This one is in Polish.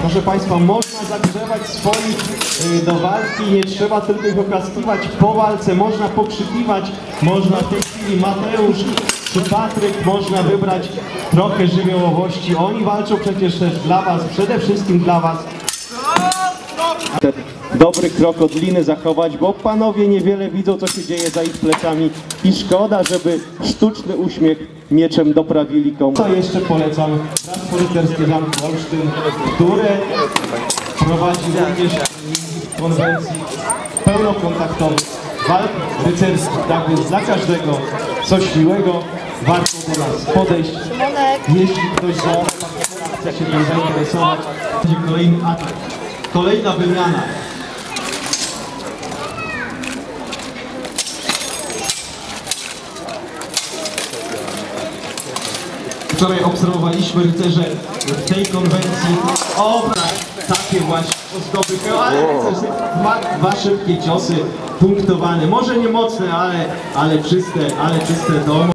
Proszę Państwa, można zagrzewać swoich do walki, nie trzeba tylko ich oklaskiwać po walce, można pokrzykiwać, można w tej chwili Mateusz czy Patryk, można wybrać trochę żywiołowości. Oni walczą przecież też dla Was, przede wszystkim dla Was. Dobry krok od liny zachować, bo panowie niewiele widzą, co się dzieje za ich plecami i szkoda, żeby sztuczny uśmiech mieczem doprawili komuś. Co jeszcze polecam? Bractwo Rycerskie Zamku Olsztyn, które prowadzi również w konwencji pełnokontaktowych walk rycerskich. Tak więc dla każdego coś miłego, warto do nas podejść. Jeśli ktoś chce się tym zainteresować, będzie kolejny atak, kolejna wymiana. Wczoraj obserwowaliśmy rycerze w tej konwencji. O tak, takie właśnie ozdoby, ale rycerze ma dwa szybkie ciosy punktowane. Może nie mocne, ale czyste do